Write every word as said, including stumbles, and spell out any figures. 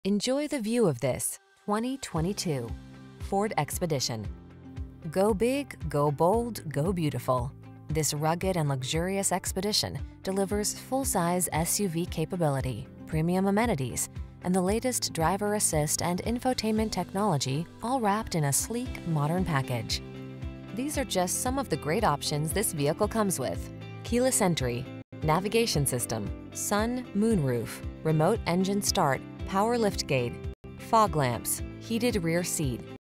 Enjoy the view of this twenty twenty-two Ford Expedition. Go big, go bold, go beautiful. This rugged and luxurious Expedition delivers full-size S U V capability, premium amenities, and the latest driver assist and infotainment technology, all wrapped in a sleek, modern package. These are just some of the great options this vehicle comes with: keyless entry, navigation system, sun, moonroof, remote engine start, power liftgate, fog lamps, heated rear seat,